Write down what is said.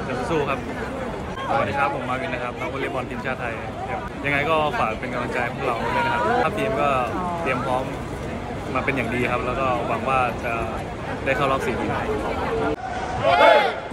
จะสู้ครับสวัสดีครับผมมาวินนะครับนักวอลเลย์บอลทีมชาติไทยยังไงก็ฝากเป็นกำลังใจพวกเราด้วยนะครับทัพทีมก็เตรียมพร้อมมาเป็นอย่างดีครับแล้วก็หวังว่าจะได้เข้ารอบ4 ทีม